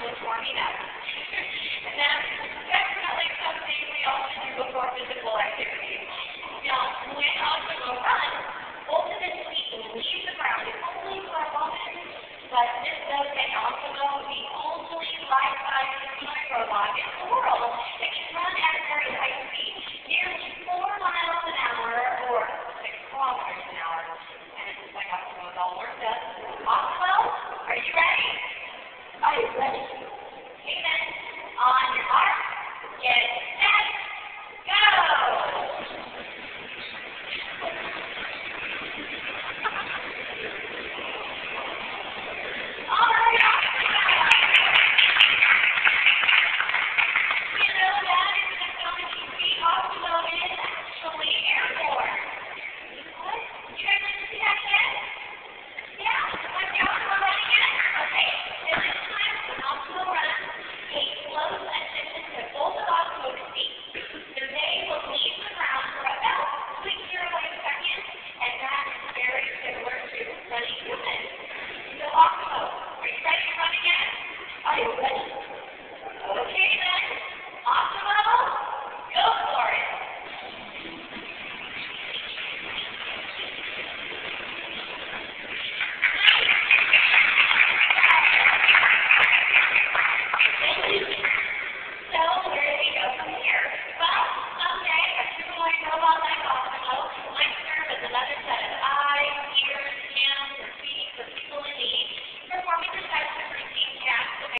was warming up. And that's definitely something we all should do before physical activity. Now, when Octogo runs, ultimately leave the ground. It's only for a moment, but this does make Octogo the only life-size microbot in the world that can run at a very high speed, nearly 4 miles an hour or 6 kilometers an hour. And it looks like Octogo is all worked up. Octogo, are you ready? Are you ready?